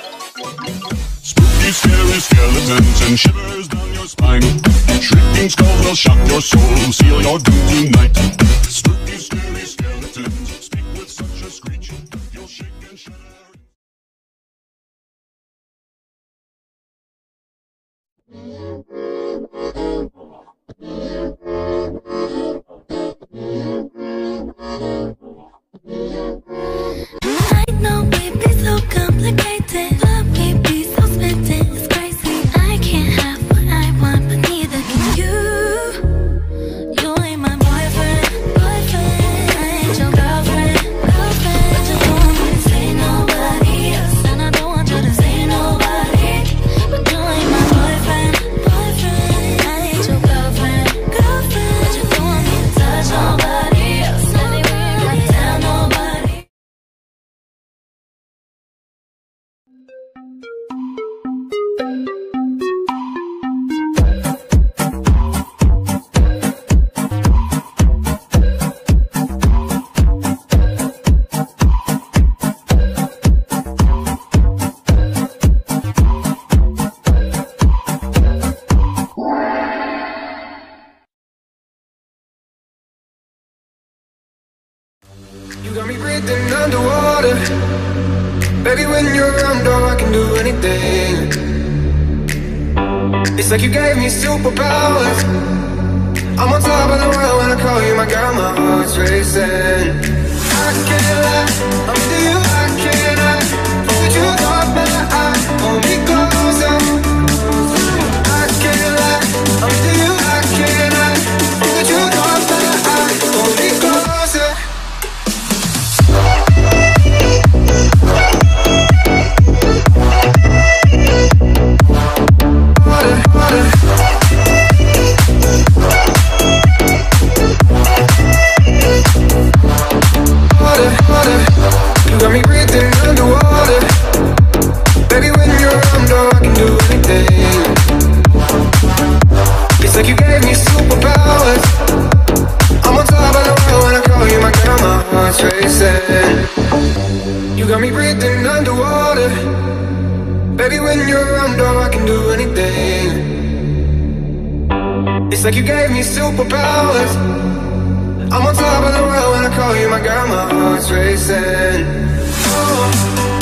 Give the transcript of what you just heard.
Spooky, scary skeletons and shivers down your spine. Shrieking skulls will shock your soul, seal your doom tonight. Spooky, scary skeletons speak with such a screech, you'll shake and shudder. I know we be so complicated, but we be so smitten, it's crazy. I can't have what I want, but neither can you. You ain't my boyfriend, I ain't your girlfriend, but you don't want me to say nobody else, and I don't want you to say nobody. But you ain't my boyfriend, I ain't your girlfriend, but you don't want me to touch nobody else, anywhere, tell nobody. You got me breathing underwater. Baby, when you're around, oh, I can do anything. It's like you gave me superpowers. I'm on top of the world when I call you my girl, my heart's racing. I can't lie, I'm into you, I can't hide. Would you got my eye, hold me closer. I can't lie, I'm into you, I can't hide. Would you got my eye, hold me closer. You got me breathing underwater. Baby, when you're around, oh, I can do anything. It's like you gave me superpowers. I'm on top of the world when I call you my girl, my heart's racing. You got me breathing underwater. Baby, when you're around, oh, I can do anything. It's like you gave me superpowers. I'm on top of the world when I call you my girl, my heart's racing. Oh.